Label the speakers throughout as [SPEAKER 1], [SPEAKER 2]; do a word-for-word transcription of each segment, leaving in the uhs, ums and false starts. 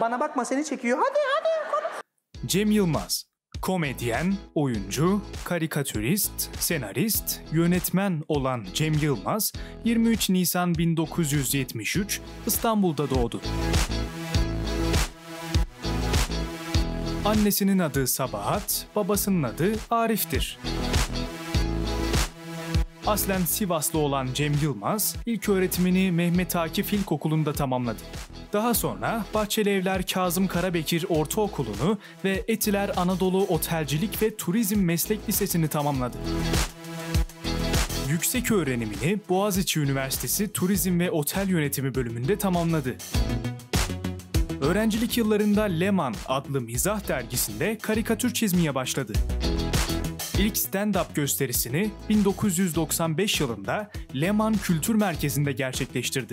[SPEAKER 1] Bana bakma, seni çekiyor. Hadi hadi konuş.
[SPEAKER 2] Cem Yılmaz, komedyen, oyuncu, karikatürist, senarist, yönetmen olan Cem Yılmaz, yirmi üç Nisan bin dokuz yüz yetmiş üç İstanbul'da doğdu. Annesinin adı Sabahat, babasının adı Arif'tir. Aslen Sivaslı olan Cem Yılmaz, ilköğretimini Mehmet Akif İlkokulu'nda tamamladı. Daha sonra Bahçelievler Kazım Karabekir Ortaokulu'nu ve Etiler Anadolu Otelcilik ve Turizm Meslek Lisesi'ni tamamladı. Yüksek öğrenimini Boğaziçi Üniversitesi Turizm ve Otel Yönetimi bölümünde tamamladı. Öğrencilik yıllarında Leman adlı mizah dergisinde karikatür çizmeye başladı. İlk stand-up gösterisini bin dokuz yüz doksan beş yılında Leman Kültür Merkezi'nde gerçekleştirdi.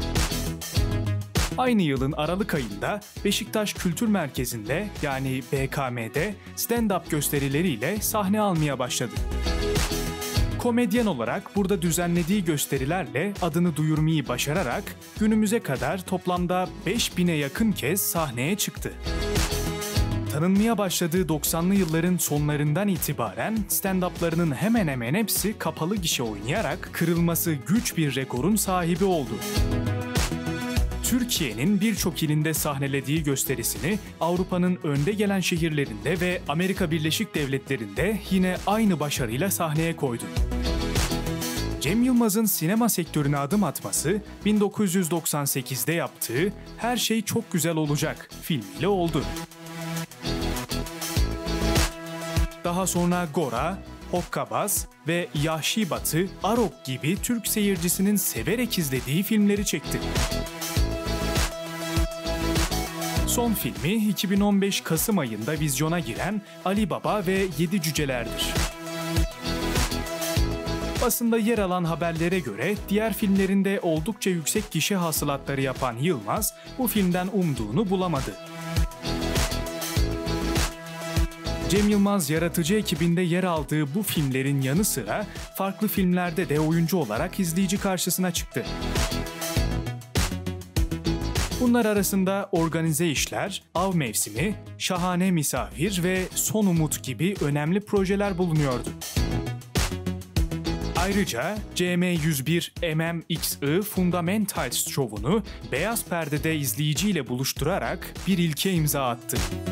[SPEAKER 2] Aynı yılın Aralık ayında Beşiktaş Kültür Merkezi'nde yani B K M'de stand-up gösterileriyle sahne almaya başladı. Komedyen olarak burada düzenlediği gösterilerle adını duyurmayı başararak günümüze kadar toplamda beş bine yakın kez sahneye çıktı. Tanınmaya başladığı doksanlı yılların sonlarından itibaren stand-up'larının hemen hemen hepsi kapalı gişe oynayarak kırılması güç bir rekorun sahibi oldu. Türkiye'nin birçok ilinde sahnelediği gösterisini Avrupa'nın önde gelen şehirlerinde ve Amerika Birleşik Devletleri'nde yine aynı başarıyla sahneye koydu. Cem Yılmaz'ın sinema sektörüne adım atması bin dokuz yüz doksan sekizde yaptığı Her Şey Çok Güzel Olacak filmiyle oldu. Daha sonra Gora, Hokkabaz ve Yahşi Batı, Arok gibi Türk seyircisinin severek izlediği filmleri çekti. Son filmi iki bin on beş Kasım ayında vizyona giren Ali Baba ve Yedi Cüceler'dir. Basında yer alan haberlere göre diğer filmlerinde oldukça yüksek gişe hasılatları yapan Yılmaz bu filmden umduğunu bulamadı. Cem Yılmaz yaratıcı ekibinde yer aldığı bu filmlerin yanı sıra farklı filmlerde de oyuncu olarak izleyici karşısına çıktı. Bunlar arasında Organize İşler, Av Mevsimi, Şahane Misafir ve Son Umut gibi önemli projeler bulunuyordu. Ayrıca C M yüz bir M M X I Fundamentals şovunu beyaz perdede izleyiciyle buluşturarak bir ilke imza attı.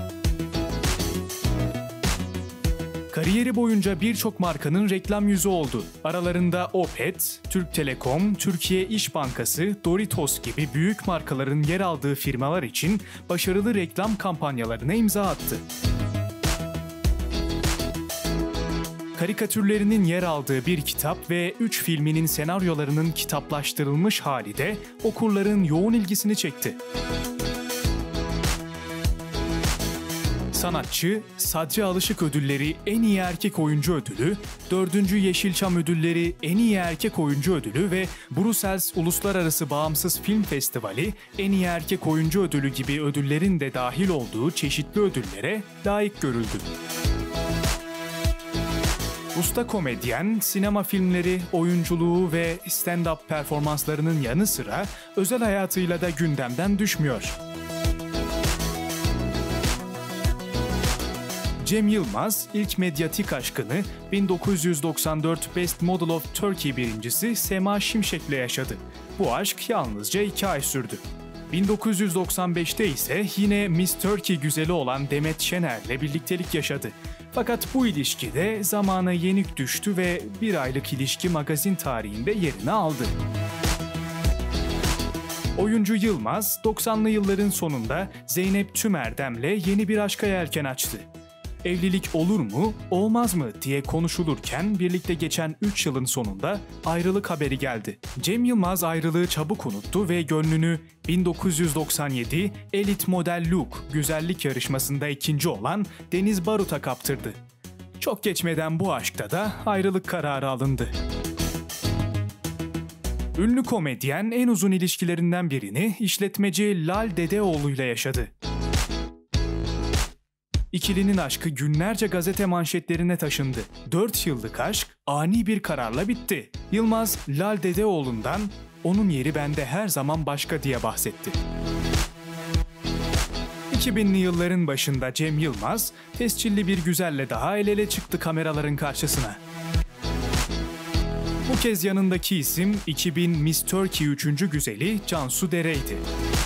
[SPEAKER 2] Kariyeri boyunca birçok markanın reklam yüzü oldu. Aralarında Opet, Türk Telekom, Türkiye İş Bankası, Doritos gibi büyük markaların yer aldığı firmalar için başarılı reklam kampanyalarına imza attı. Karikatürlerinin yer aldığı bir kitap ve üç filminin senaryolarının kitaplaştırılmış hali de okurların yoğun ilgisini çekti. Sanatçı, Sadri Alışık Ödülleri En İyi Erkek Oyuncu Ödülü, dördüncü Yeşilçam Ödülleri En İyi Erkek Oyuncu Ödülü ve Brussels Uluslararası Bağımsız Film Festivali En İyi Erkek Oyuncu Ödülü gibi ödüllerin de dahil olduğu çeşitli ödüllere layık görüldü. Usta komedyen, sinema filmleri, oyunculuğu ve stand-up performanslarının yanı sıra özel hayatıyla da gündemden düşmüyor. Cem Yılmaz, ilk medyatik aşkını bin dokuz yüz doksan dört Best Model of Turkey birincisi Sema Şimşek'le yaşadı. Bu aşk yalnızca iki ay sürdü. bin dokuz yüz doksan beşte ise yine Miss Turkey güzeli olan Demet Şener'le birliktelik yaşadı. Fakat bu ilişki de zamana yenik düştü ve bir aylık ilişki magazin tarihinde yerini aldı. Oyuncu Yılmaz, doksanlı yılların sonunda Zeynep Tümerdem'le yeni bir aşka yelken açtı. Evlilik olur mu, olmaz mı diye konuşulurken birlikte geçen üç yılın sonunda ayrılık haberi geldi. Cem Yılmaz ayrılığı çabuk unuttu ve gönlünü bin dokuz yüz doksan yedi Elite Model Look güzellik yarışmasında ikinci olan Deniz Barut'a kaptırdı. Çok geçmeden bu aşkta da ayrılık kararı alındı. Ünlü komedyen en uzun ilişkilerinden birini işletmeci Lal Dedeoğlu ile yaşadı. İkilinin aşkı günlerce gazete manşetlerine taşındı. dört yıllık aşk ani bir kararla bitti. Yılmaz, Lal Dedeoğlu'ndan "Onun yeri bende her zaman başka" diye bahsetti. iki binli yılların başında Cem Yılmaz, tescilli bir güzelle daha el ele çıktı kameraların karşısına. Bu kez yanındaki isim iki bin Miss Turkey üçüncü güzeli Cansu Dere'ydi.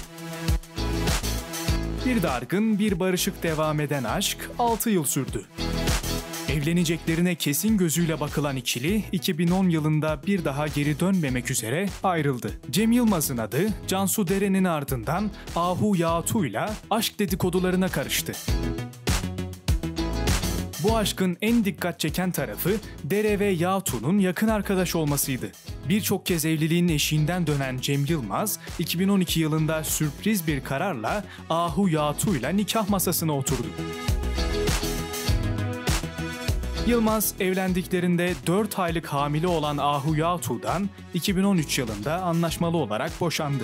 [SPEAKER 2] Bir dargın, bir barışık devam eden aşk altı yıl sürdü. Evleneceklerine kesin gözüyle bakılan ikili iki bin on yılında bir daha geri dönmemek üzere ayrıldı. Cem Yılmaz'ın adı Cansu Dere'nin ardından Ahu Yağtu'yla aşk dedikodularına karıştı. Bu aşkın en dikkat çeken tarafı Dere ve Yağtu'nun yakın arkadaş olmasıydı. Birçok kez evliliğin eşiğinden dönen Cem Yılmaz, iki bin on iki yılında sürpriz bir kararla Ahu Yağtu'yla nikah masasına oturdu. Yılmaz evlendiklerinde dört aylık hamile olan Ahu Yağtu'dan iki bin on üç yılında anlaşmalı olarak boşandı.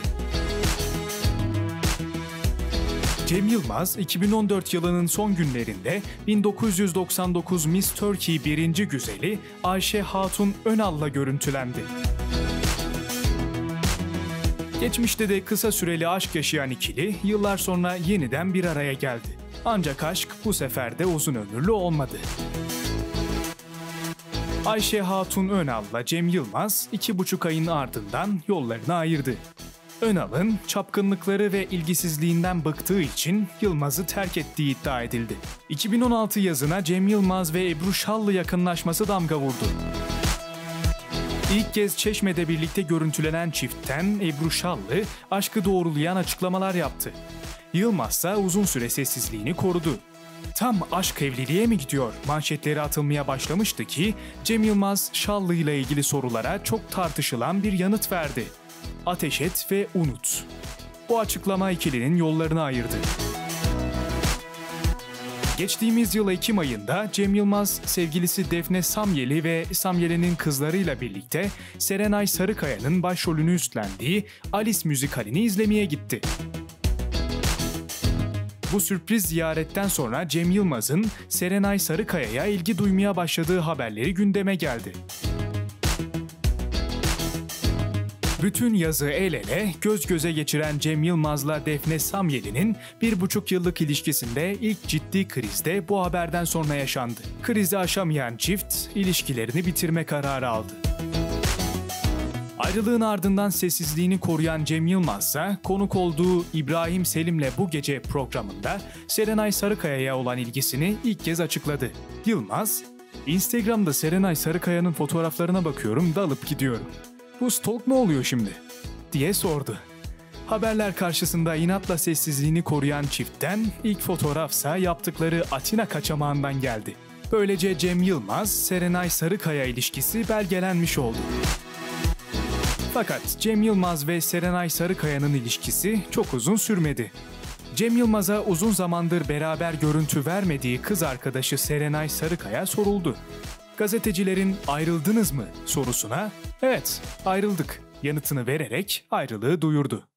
[SPEAKER 2] Cem Yılmaz, iki bin on dört yılının son günlerinde bin dokuz yüz doksan dokuz Miss Turkey birinci güzeli Ayşe Hatun Önal'la görüntülendi. Geçmişte de kısa süreli aşk yaşayan ikili yıllar sonra yeniden bir araya geldi. Ancak aşk bu sefer de uzun ömürlü olmadı. Ayşe Hatun Önal'la Cem Yılmaz iki buçuk ayın ardından yollarını ayırdı. Önal'ın çapkınlıkları ve ilgisizliğinden bıktığı için Yılmaz'ı terk ettiği iddia edildi. iki bin on altı yazına Cem Yılmaz ve Ebru Şallı yakınlaşması damga vurdu. İlk kez Çeşme'de birlikte görüntülenen çiftten Ebru Şallı aşkı doğrulayan açıklamalar yaptı. Yılmaz ise uzun süre sessizliğini korudu. Tam aşk evliliğe mi gidiyor manşetleri atılmaya başlamıştı ki Cem Yılmaz Şallı ile ilgili sorulara çok tartışılan bir yanıt verdi. Ateş et ve unut. Bu açıklama ikilinin yollarını ayırdı. Geçtiğimiz yıl Ekim ayında Cem Yılmaz sevgilisi Defne Samyeli ve Samyeli'nin kızlarıyla birlikte Serenay Sarıkaya'nın başrolünü üstlendiği Alice müzikalini izlemeye gitti. Bu sürpriz ziyaretten sonra Cem Yılmaz'ın Serenay Sarıkaya'ya ilgi duymaya başladığı haberleri gündeme geldi. Bütün yazı el ele, göz göze geçiren Cem Yılmaz'la Defne Samyeli'nin bir buçuk yıllık ilişkisinde ilk ciddi krizde bu haberden sonra yaşandı. Krizi aşamayan çift, ilişkilerini bitirme kararı aldı. Ayrılığın ardından sessizliğini koruyan Cem Yılmaz ise konuk olduğu İbrahim Selim'le Bu Gece programında Serenay Sarıkaya'ya olan ilgisini ilk kez açıkladı. Yılmaz, "Instagram'da Serenay Sarıkaya'nın fotoğraflarına bakıyorum, dalıp gidiyorum. Bu stalk ne oluyor şimdi?" diye sordu. Haberler karşısında inatla sessizliğini koruyan çiftten ilk fotoğrafsa yaptıkları Atina kaçamağından geldi. Böylece Cem Yılmaz, Serenay Sarıkaya ilişkisi belgelenmiş oldu. Fakat Cem Yılmaz ve Serenay Sarıkaya'nın ilişkisi çok uzun sürmedi. Cem Yılmaz'a uzun zamandır beraber görüntü vermediği kız arkadaşı Serenay Sarıkaya soruldu. Gazetecilerin "ayrıldınız mı?" sorusuna "evet, ayrıldık" yanıtını vererek ayrılığı duyurdu.